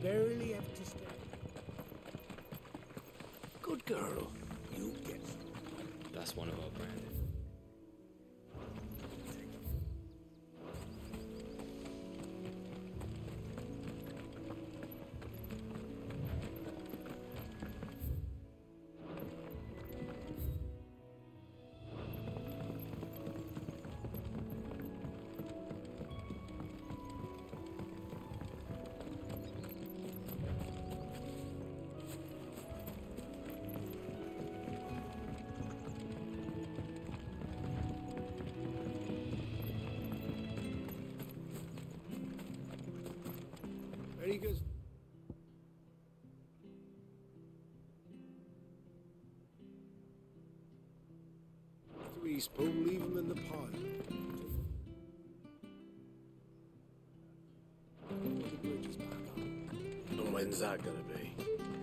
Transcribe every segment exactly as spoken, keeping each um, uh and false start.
barely have to step. Good girl. You get it. That's one of our brand. Very good. To East Pool, leave him in the pile. Put the bridges back on. And when's that gonna be?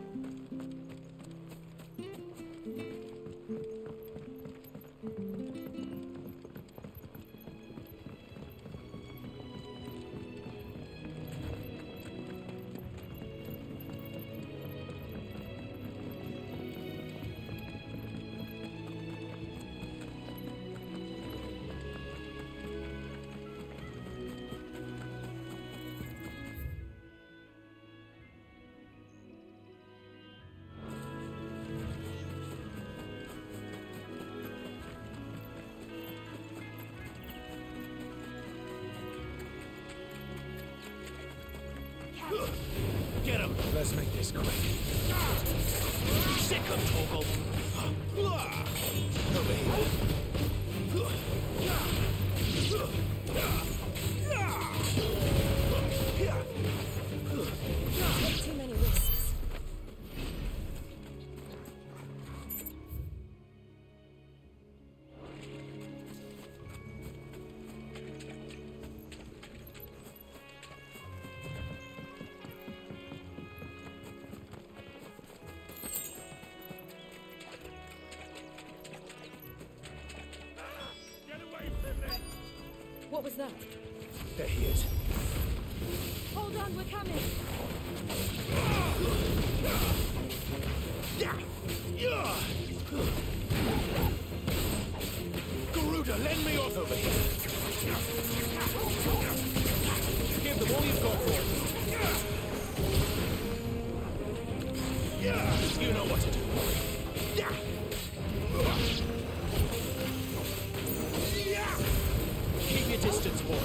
Get him! Let's make this quick. Sick him, Torgal! Over here. Take too many risks. What was that? There he is. Hold on, we're coming. Garuda, lend me off over here. Give them all you've got for it. You know what to do. Keep your distance, boy.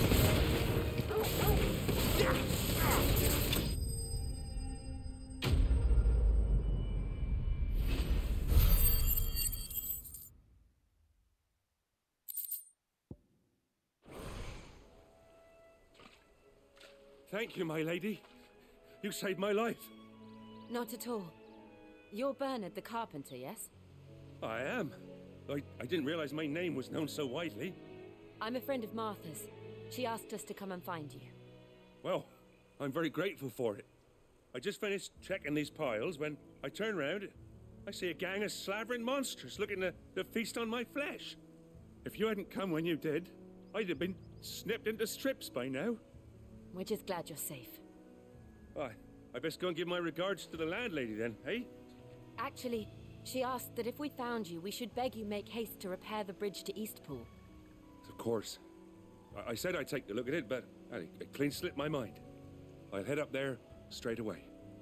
Thank you, my lady. You saved my life. Not at all. You're Bernard the carpenter, yes? I am. I, I didn't realize my name was known so widely. I'm a friend of Martha's. She asked us to come and find you. Well, I'm very grateful for it. I just finished checking these piles when I turn around. I see a gang of slavering monsters looking to, to feast on my flesh. If you hadn't come when you did, I'd have been snipped into strips by now. We're just glad you're safe. I, I best go and give my regards to the landlady then, eh? Actually, she asked that if we found you, we should beg you make haste to repair the bridge to Eastpool. Of course. I, I said I'd take a look at it, but I, it clean slipped my mind. I'll head up there straight away.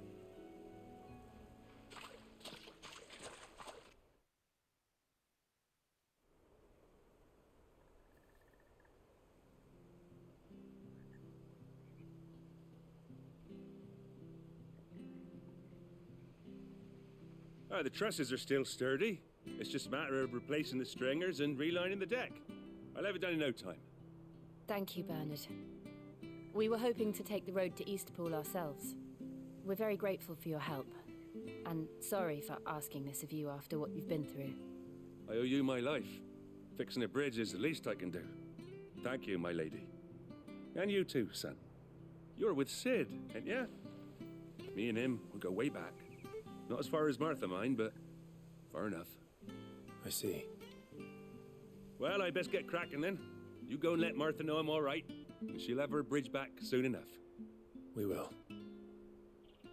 Ah, the trusses are still sturdy. It's just a matter of replacing the stringers and relining the deck. I'll have it done in no time. Thank you, Bernard. We were hoping to take the road to Eastpool ourselves. We're very grateful for your help. And sorry for asking this of you after what you've been through. I owe you my life. Fixing a bridge is the least I can do. Thank you, my lady. And you too, son. You're with Sid, ain't ya? Me and him will go way back. Not as far as Martha, mind, but far enough. I see. Well, I best get cracking then. You go and let Martha know I'm all right, and she'll have her bridge back soon enough. We will.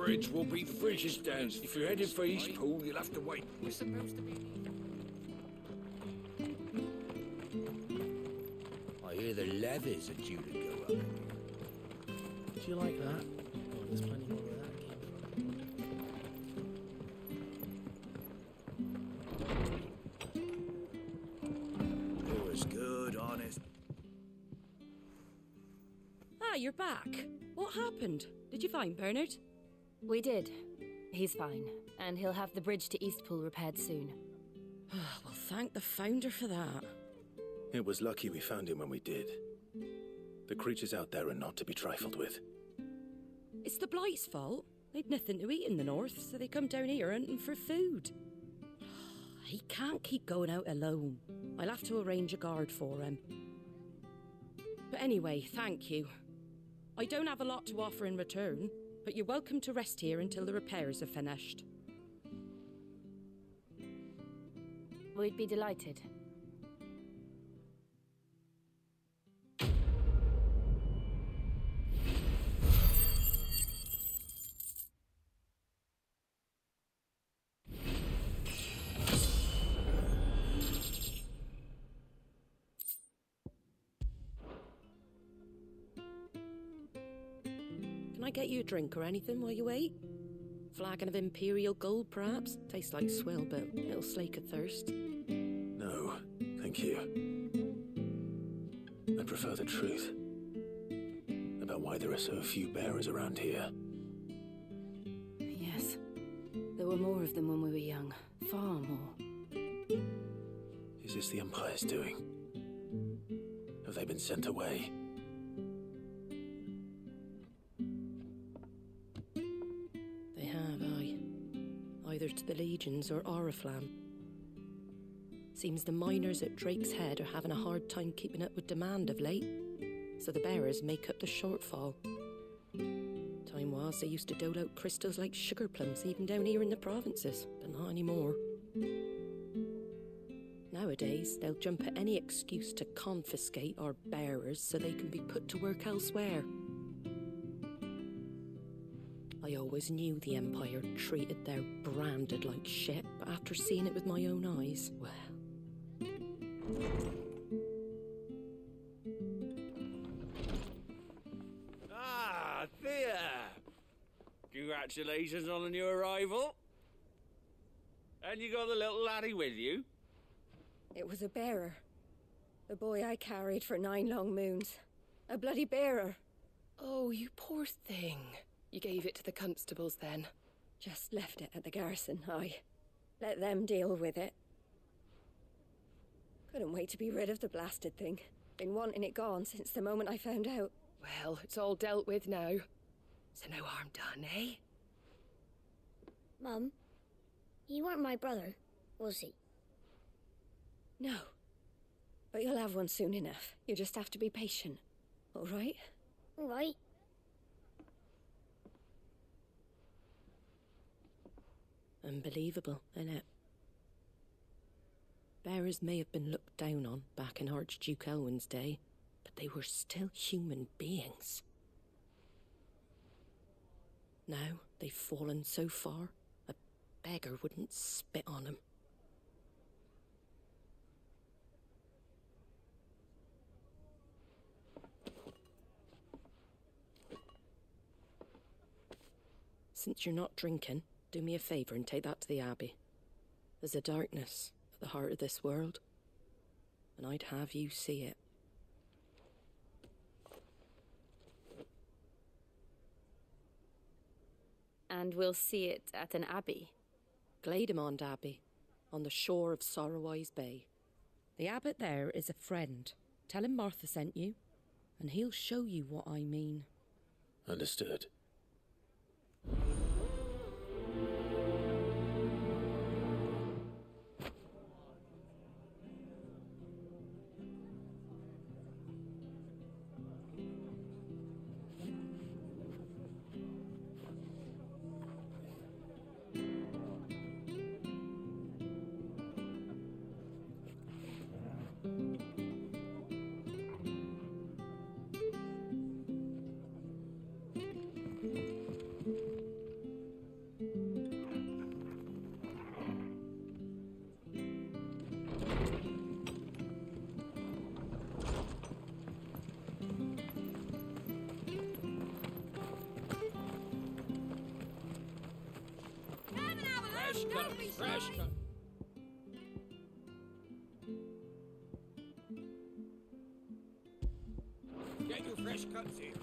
bridge will be Fridge's Downs. If you're headed for Eastpool, you'll have to wait. We're supposed to be... I hear the levies are due to go up. Do you like that? Oh, there's plenty more where that came from. It was good, honest. Ah, you're back. What happened? Did you find Bernard? We did. He's fine, and he'll have the bridge to Eastpool repaired soon. Well, thank the Founder for that. It was lucky we found him when we did. The creatures out there are not to be trifled with. It's the Blight's fault. They'd nothing to eat in the north, so they come down here hunting for food. He can't keep going out alone. I'll have to arrange a guard for him. But anyway, thank you. I don't have a lot to offer in return, but you're welcome to rest here until the repairs are finished. We'd be delighted. Can I get you a drink or anything while you wait? Flagon of Imperial Gold, perhaps? Tastes like swill, but it'll slake a thirst. No, thank you. I prefer the truth. About why there are so few bearers around here. Yes. There were more of them when we were young. Far more. Is this the Empire's doing? Have they been sent away? They have, aye. Either to the Legions or Oriflamme. Seems the miners at Drake's Head are having a hard time keeping up with demand of late, so the bearers make up the shortfall. Time was they used to dole out crystals like sugar plums even down here in the provinces, but not anymore. Nowadays, they'll jump at any excuse to confiscate our bearers so they can be put to work elsewhere. I always knew the Empire treated their branded like shit, but after seeing it with my own eyes, well... Ah, Thea! Congratulations on the new arrival. And you got the little laddie with you? It was a bearer. The boy I carried for nine long moons. A bloody bearer. Oh, you poor thing. You gave it to the constables then? Just left it at the garrison, I. Let them deal with it. Couldn't wait to be rid of the blasted thing. Been wanting it gone since the moment I found out. Well, it's all dealt with now. So no harm done, eh? Mum, you weren't my brother, was he? No. But you'll have one soon enough. You just have to be patient. All right? All right. Unbelievable, innit? Bearers may have been looked down on back in Archduke Elwin's day, but they were still human beings. Now they've fallen so far, a beggar wouldn't spit on them. Since you're not drinking, do me a favour and take that to the Abbey. There's a darkness at the heart of this world, and I'd have you see it. And we'll see it at an abbey? Glademond Abbey, on the shore of Sorrowwise Bay. The abbot there is a friend. Tell him Martha sent you, and he'll show you what I mean. Understood. cut. Fresh cut. Get your fresh cuts here.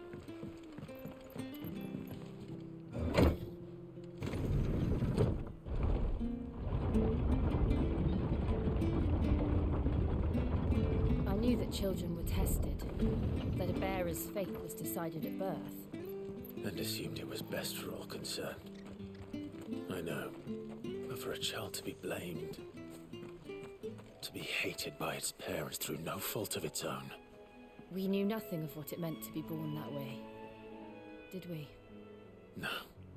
I knew that children were tested, that a bearer's fate was decided at birth. And assumed it was best for all concerned. I know. But for a child to be blamed, to be hated by its parents through no fault of its own. We knew nothing of what it meant to be born that way, did we? No.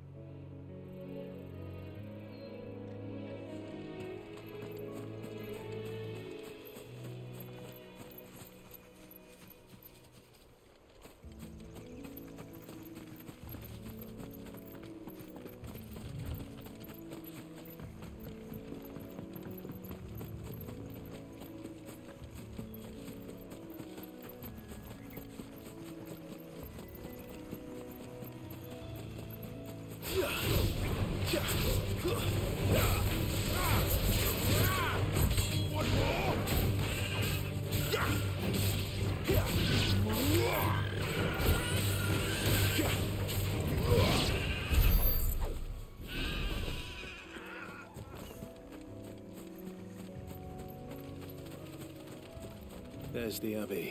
There's the Abbey.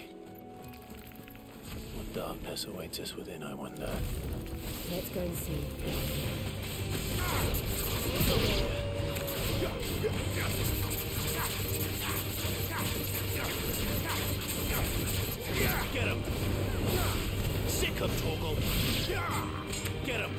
What darkness awaits us within, I wonder. Let's go and see. Get him! Sick of Torgal! Get him!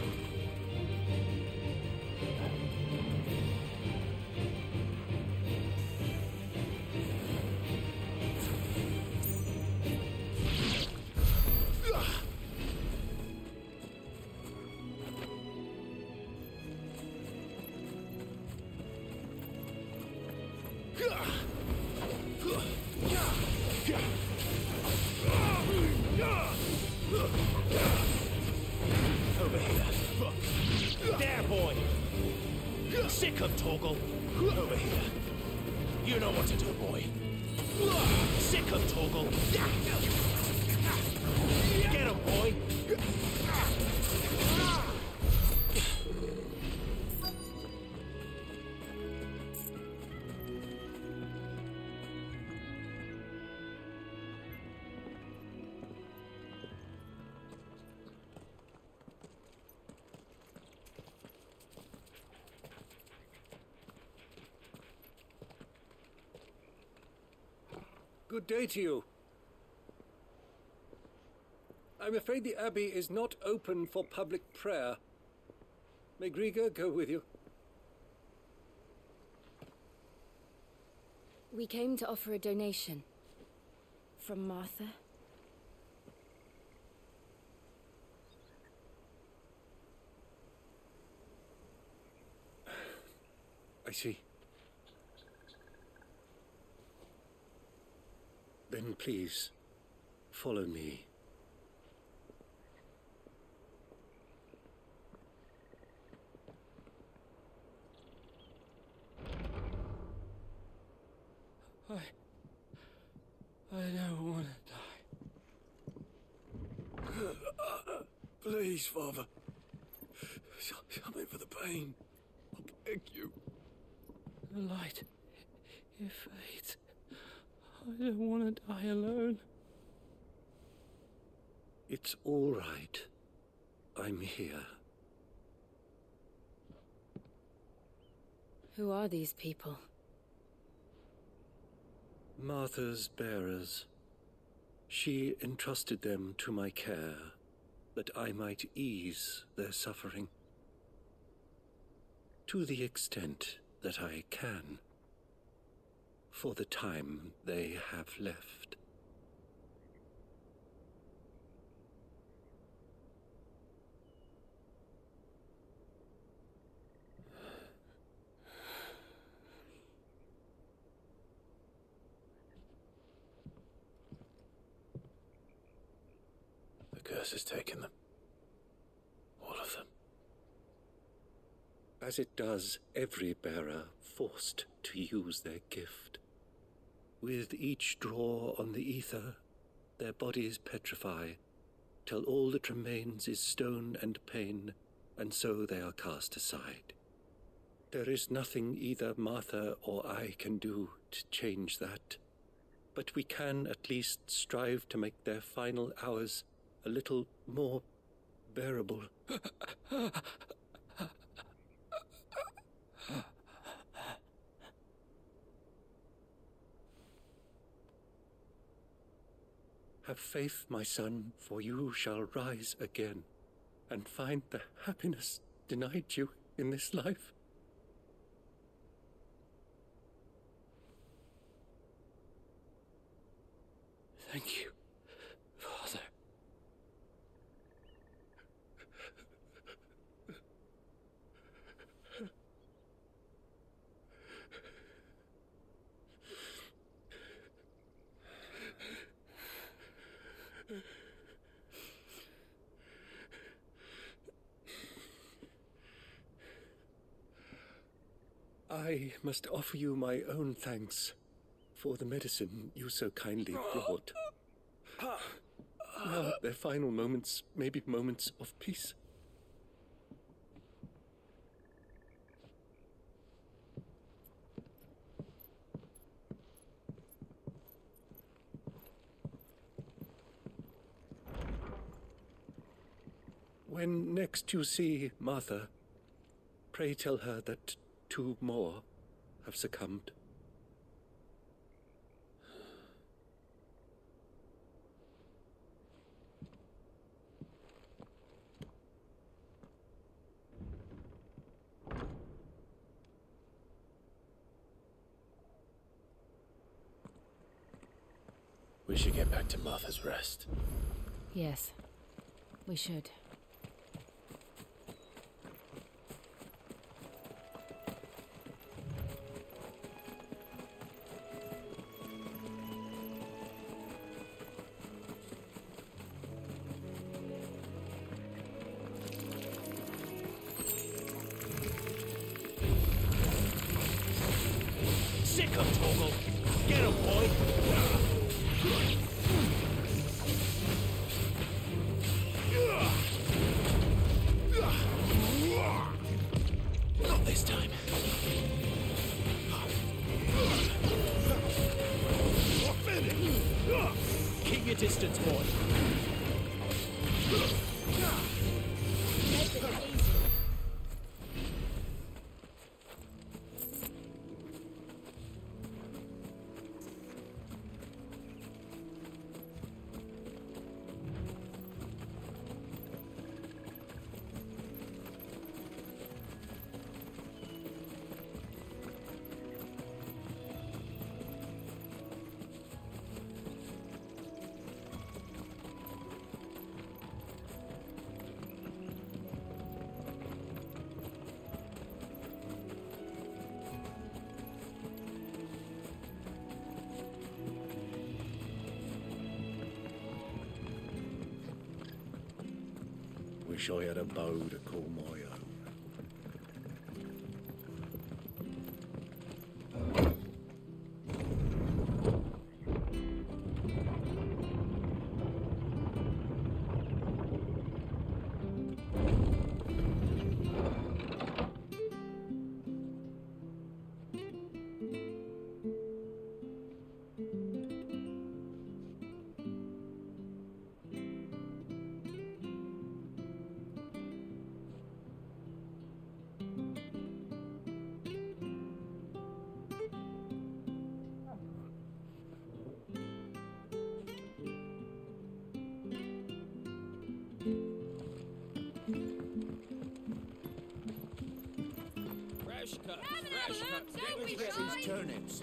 Over here. There, boy. Sick of Torgal. Over here. You know what to do, boy. Sick of Torgal. Get him, boy. Good day to you. I'm afraid the Abbey is not open for public prayer. May Griga go with you? We came to offer a donation. From Martha. I see. Then please, follow me. I... I don't want to die. Please, Father. Something for the pain. I beg you. The light, it fades. I don't want to die alone. It's all right. I'm here. Who are these people? Martha's bearers. She entrusted them to my care, that I might ease their suffering. To the extent that I can. For the time they have left. The curse has taken them. All of them. as it does every bearer forced to use their gift. With each draw on the ether, their bodies petrify, till all that remains is stone and pain, and so they are cast aside. There is nothing either Martha or I can do to change that, but we can at least strive to make their final hours a little more bearable. Have faith, my son, for you shall rise again, and find the happiness denied you in this life. Thank you, Father. I must offer you my own thanks for the medicine you so kindly brought. Now, their final moments may be moments of peace. When next you see Martha, pray tell her that two more have succumbed. We should get back to Martha's Rest. Yes, we should. Sick of Torgal! Get him, boy! Not this time. Keep your distance, boy. Take it easy. Wish I had a bow to call my own. Fresh cut, fresh cut. Get these turnips.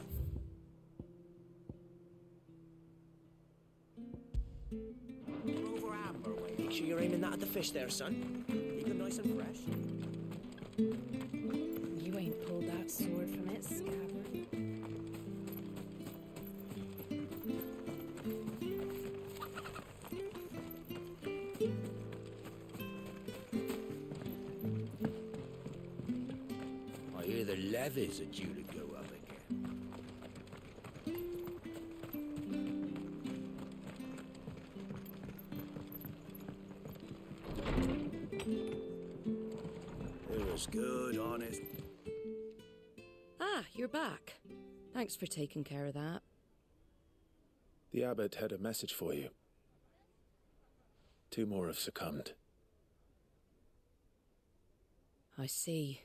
Over amber way. Make sure you're aiming that at the fish there, son. Keep them nice and fresh. You ain't pulled that sword from it, Scabbard. levies are due to go up again. It was good, honest. Ah, you're back. Thanks for taking care of that. The abbot had a message for you. Two more have succumbed. I see.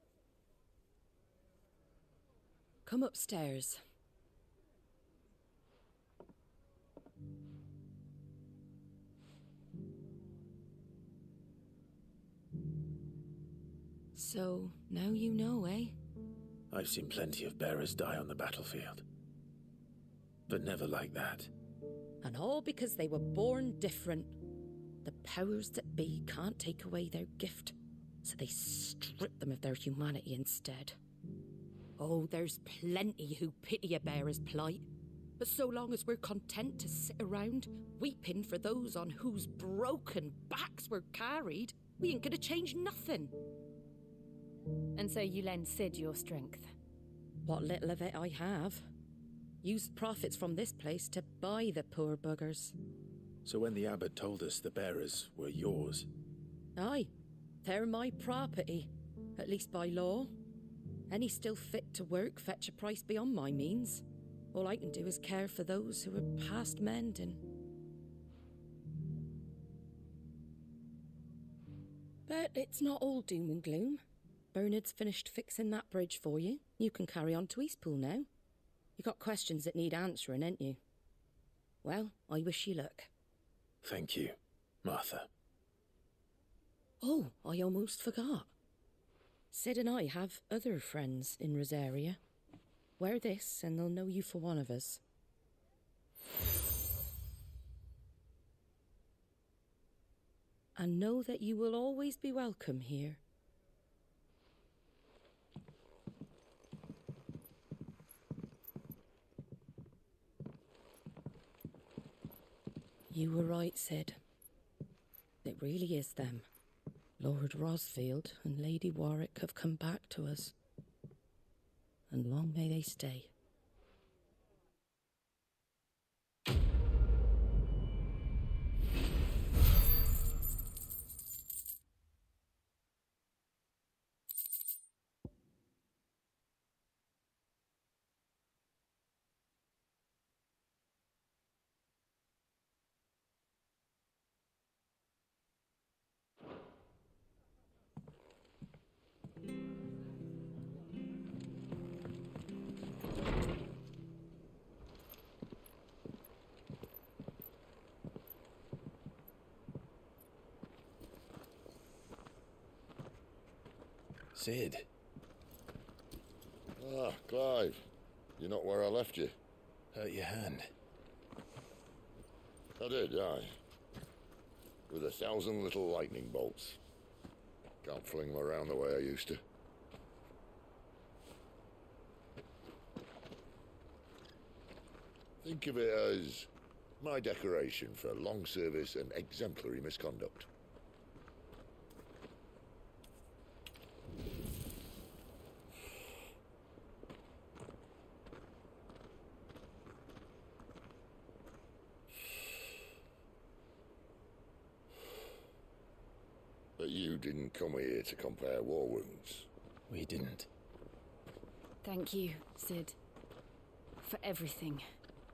Come upstairs. So, now you know, eh? I've seen plenty of bearers die on the battlefield. But never like that. And all because they were born different. The powers that be can't take away their gift, so they strip them of their humanity instead. Oh, there's plenty who pity a bearer's plight. But so long as we're content to sit around, weeping for those on whose broken backs we're carried, we ain't gonna change nothing. And so you lend Cid your strength? What little of it I have. Used profits from this place to buy the poor buggers. So when the abbot told us the bearers were yours... Aye, they're my property, at least by law. Any still fit to work fetch a price beyond my means. All I can do is care for those who are past mending. But it's not all doom and gloom. Bernard's finished fixing that bridge for you. You can carry on to Eastpool now. You got questions that need answering, ain't you? Well, I wish you luck. Thank you, Martha. Oh, I almost forgot. Cid and I have other friends in Rosaria. Wear this and they'll know you for one of us. And know that you will always be welcome here. You were right, Cid. It really is them. Lord Rosfield and Lady Warwick have come back to us. And long may they stay. Cid. Ah, Clive. You're not where I left you. Hurt your hand. I did, aye. With a thousand little lightning bolts. Can't fling them around the way I used to. Think of it as my decoration for long service and exemplary misconduct. But you didn't come here to compare war wounds. We didn't. Thank you, Cid. For everything.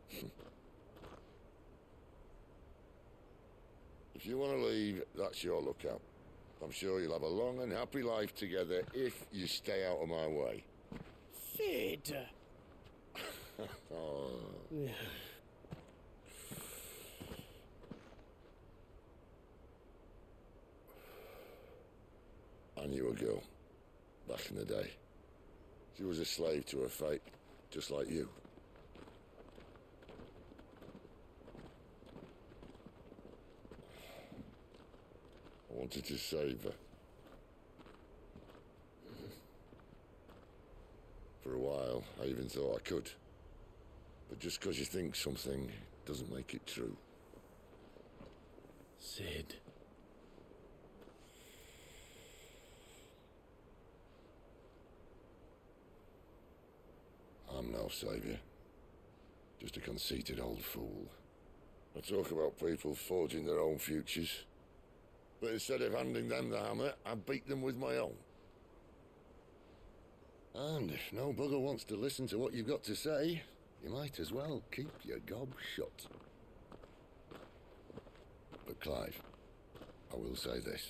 If you want to leave, that's your lookout. I'm sure you'll have a long and happy life together if you stay out of my way. Cid! Oh. I knew a girl, back in the day. She was a slave to her fate, just like you. I wanted to save her. For a while, I even thought I could. But just because you think something doesn't make it true. Cid. I'm no saviour. Just a conceited old fool. I talk about people forging their own futures. But instead of handing them the hammer, I beat them with my own. And if no bugger wants to listen to what you've got to say, you might as well keep your gob shut. But Clive, I will say this.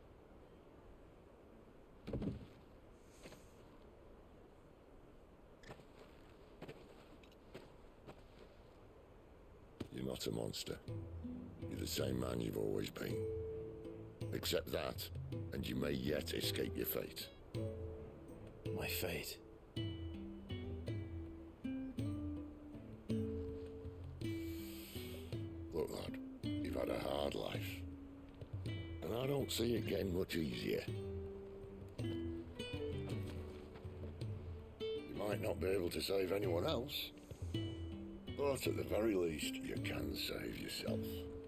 You're not a monster. You're the same man you've always been. Accept that, and you may yet escape your fate. My fate? Look, lad, you've had a hard life. And I don't see it getting much easier. You might not be able to save anyone else, but at the very least, you can save yourself.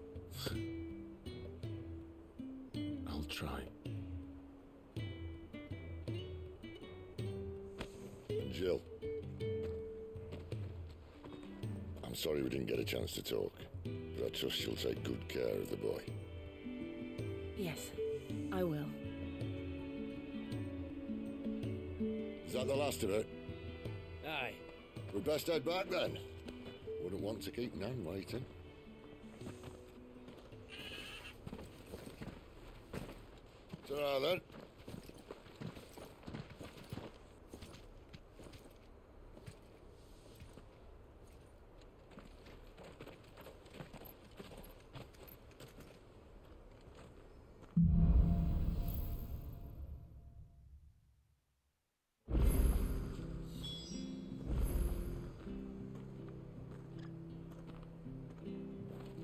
I'll try. And Jill, I'm sorry we didn't get a chance to talk, but I trust you'll take good care of the boy. Yes, I will. Is that the last of it? Aye. We'd best head back then. Wouldn't want to keep Nan waiting. Ta-ra then.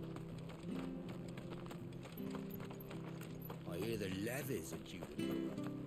I hear the leathers are due to come up.